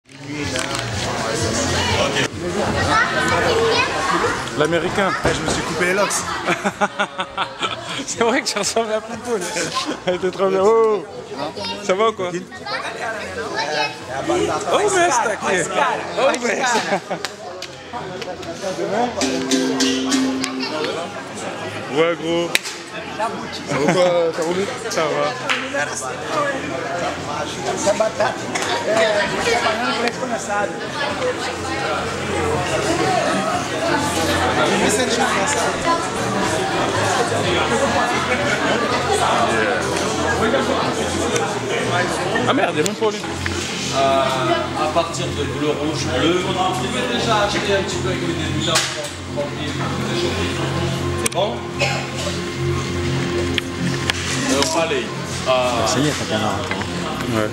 L'américain. Je me suis coupé les locks. C'est vrai que tu ressembles à Poupoule. Elle était trop bien. Oh, ça va ou quoi? Oh, mais c'est aqui. Oh, mais ouais, gros. Ça va quoi, t'as roulé? Ça va. Essa batata é banana com leite condensado. Ah merde, il n'y a même pas au lieu. À partir de bleu, rouge, bleu. On pouvait déjà acheter un petit peu avec les débutants. C'est bon? Eu falei. Ça y est, ta caméra. Ouais.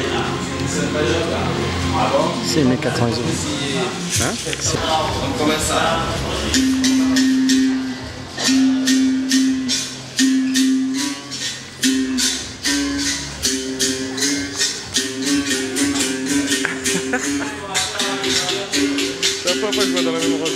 C'est 1400 €. Hein? Vamos começar. C'est la première fois que je vois dans la même rose.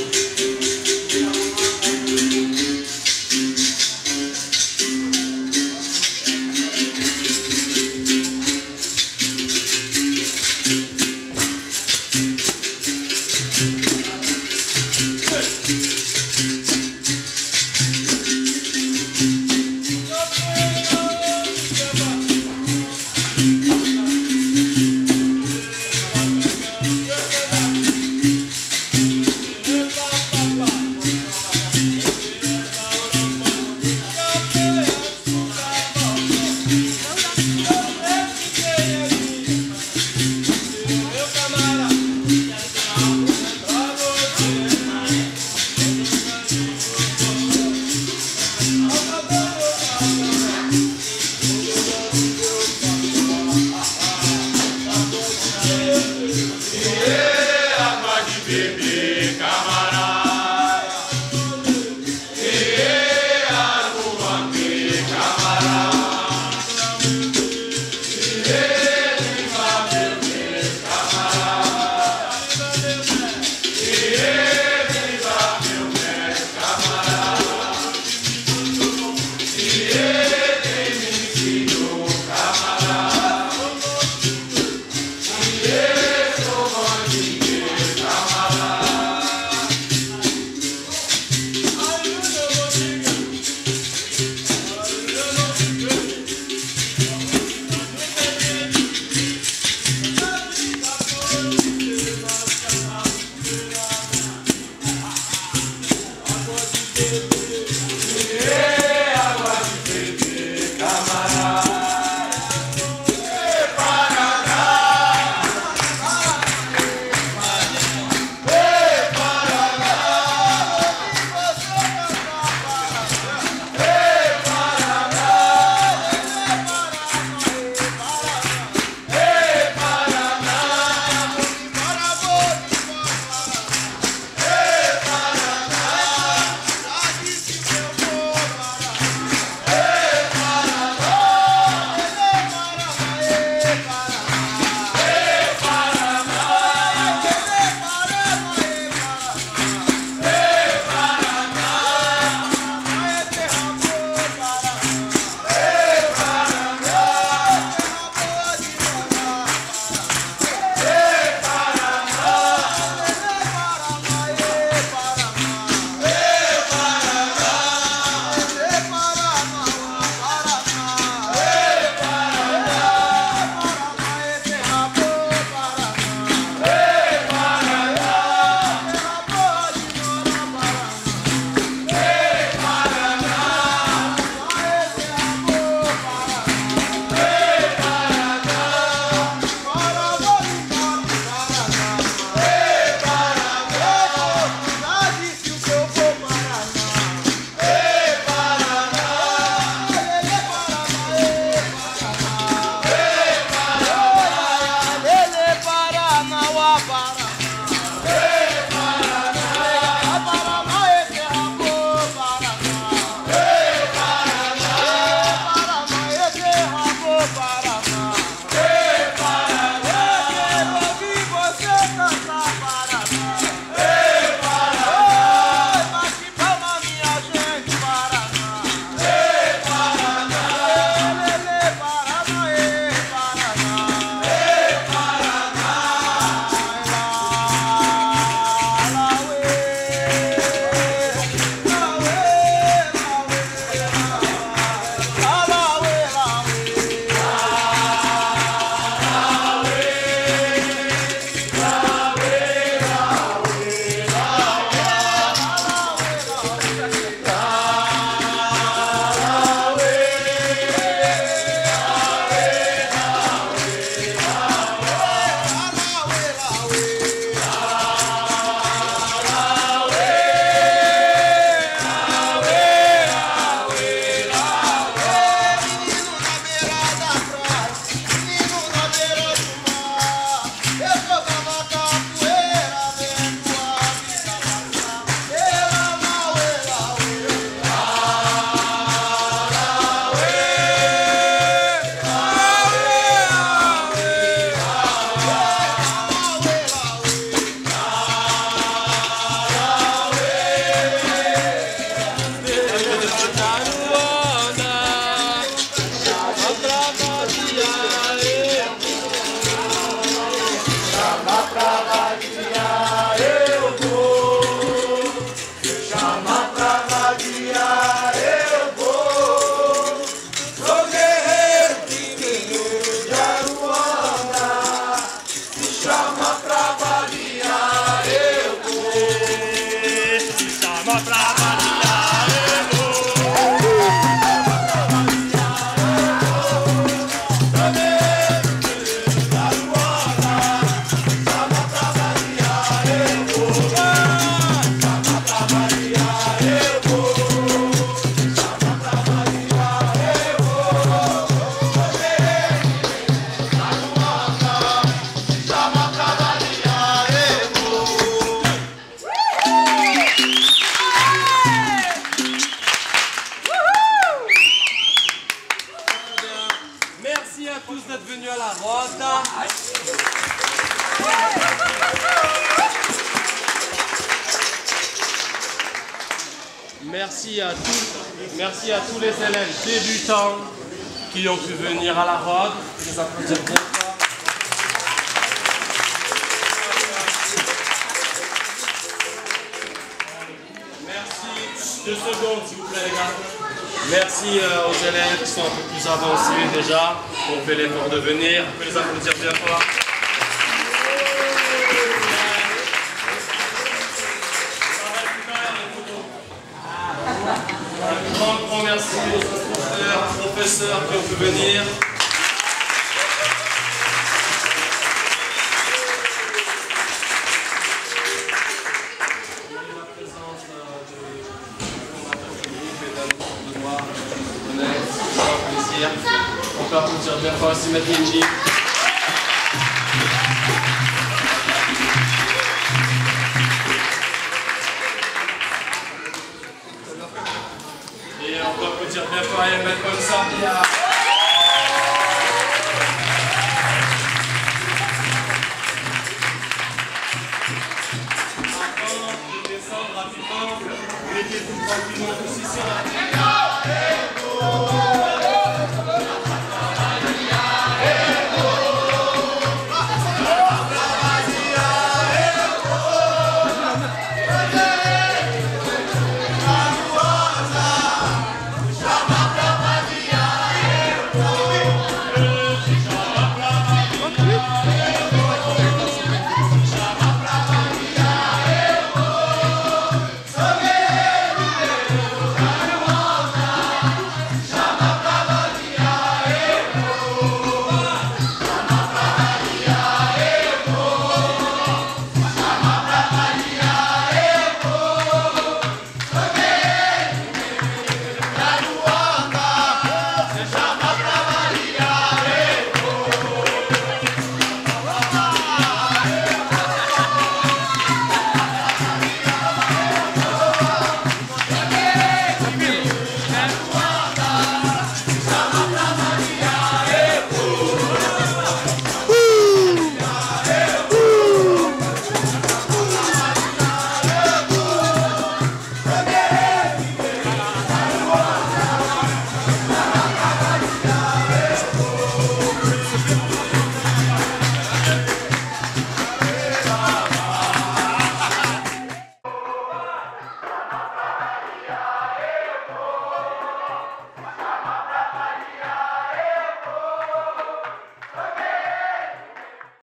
Merci à tous les élèves débutants qui ont pu venir à la Rhode. Je les applaudis bien fort. Merci. 2 secondes, s'il vous plaît, les gars. Merci aux élèves qui sont un peu plus avancés déjà, qui ont fait l'effort de venir. On peut les applaudir bien fort. Un grand merci aux professeurs qui ont pu venir. La présence du fondateur du groupe et d'un autre de moi, c'est un plaisir. On peut applaudir bien fort aussi Maître Ninji. Et on peut applaudir bien fort à Ahmed Bonsabia. Avant de descendre rapidement, mettez-vous tranquillement tous ici.